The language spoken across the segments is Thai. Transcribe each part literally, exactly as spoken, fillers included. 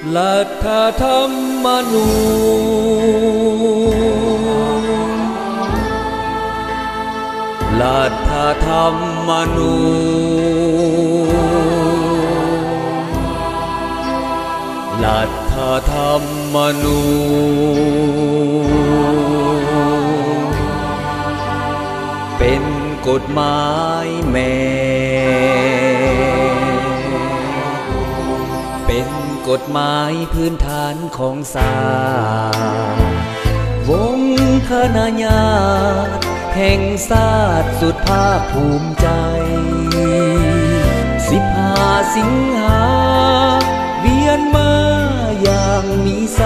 รัฐธรรมนูญรัฐธรรมนูญรัฐธรรมนูญเป็นกฎหมายแม่เป็นกฎหมายพื้นฐานของศาลวงคณะญาติแห่งชาติสุดภาคภูมิใจสิบห้าสิงหาเวียนมาอย่างมีใส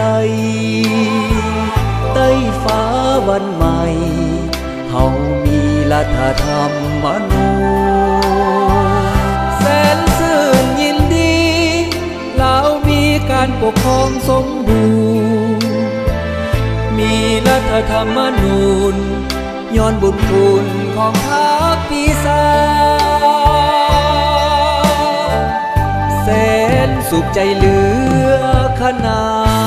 ใต้ฟ้าวันใหม่เฮามีรัฐธรรมนูญแสนชื่นยินดีเรามีการปกครองสมบูรณ์มีรัฐธรรมนูญย้อนบุญคุณของทักปีศาจแสนสุขใจเหลือขนา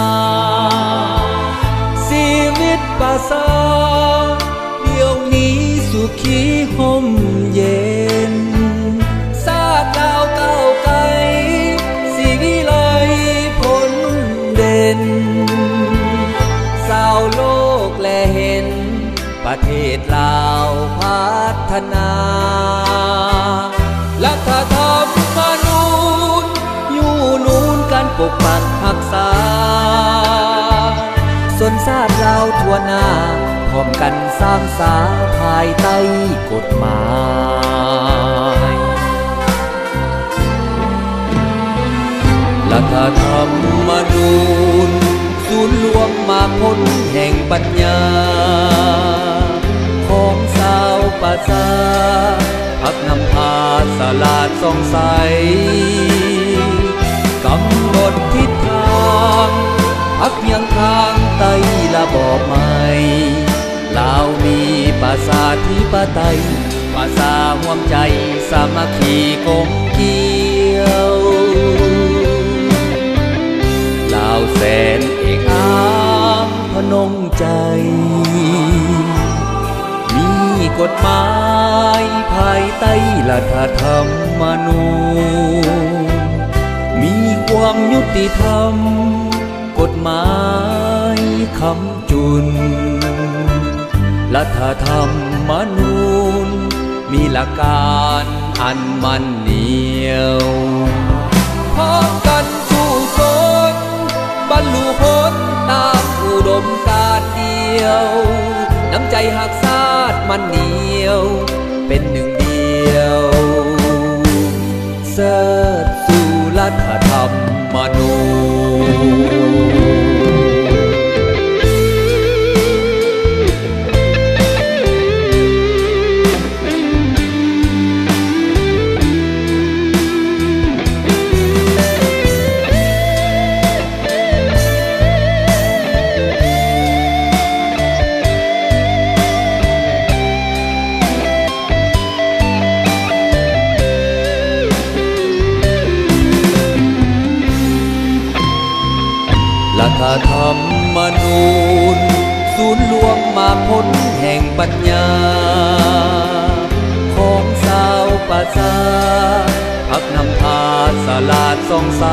ชีวิตประเสริฐเดี๋ยวนี้สุขีห่มเย็นชาติดาวก้าวไกลสิวิไลผลเด่นสาวโลกแลเห็นประเทศลาวพัฒนารัฐธรรมนูญอยู่นูนการปกปักรักษาส่วนชาติเราทั่วหน้าพร้อมกันสร้างสาภายใต้กฎหมายรัฐธรรมนูญศูนย์รวมมาพ้นแห่งปัญญาของชาวประชาพักนำพาสลาดส่องใสกำหนดทิศทางพักยังทางไต่ระบอบใหม่ลาวมีประชาธิปไตยประชาร่วมใจสามัคคีกลมเกลียวลาวแสนเอกอามพนงใจมีกฎหมายภายใต้รัฐธรรมนูญมีความยุติธรรมกฎหมายคำจุนรัฐธรรมนูญมีหลักการอันมั่นเหนียวพร้อมกันสู้สนบรรลุผลตามอุดมการณ์เดียวน้ำใจหักชาติมันเหนียวเป็นหนึ่งเดียวเสิร์ชสู่รัฐธรรมนูญรัฐธรรมนูญศูนย์รวมมาพ้นแห่งปัญญาของชาวประชาพักนำพาสลาดส่องใส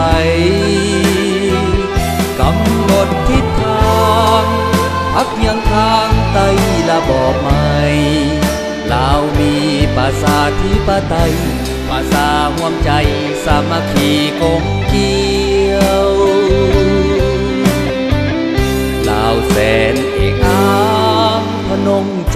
กำหนดทิศทางพักยังทางไต่ระบอบใหม่ลาวมีประชาธิปไตยประชาร่วมใจสามัคคีกลมเกลียวลาวแสนเอกอามพนงใจ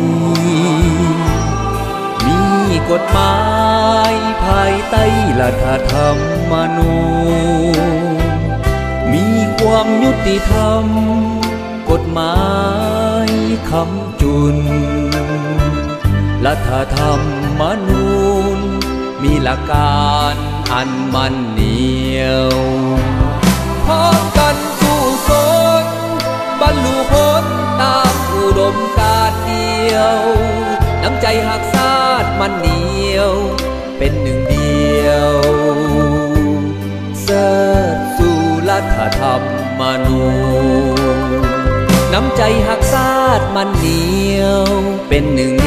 มีกฎหมายภายใต้รัฐธรรมนูญมีความยุติธรรมกฎหมายคำจุนรัฐธรรมนูญมีหลักการอันมั่นเหนียวพร้อมกันสู้สนบรรลุผลตามอุดมการณ์เดียวน้ำใจหักชาติมันเหนียวเป็นหนึ่งเดียวเสิร์ชสู่รัรัฐธรรมนูญน้ำใจหักชาติมันเหนียวเป็นหนึ่ง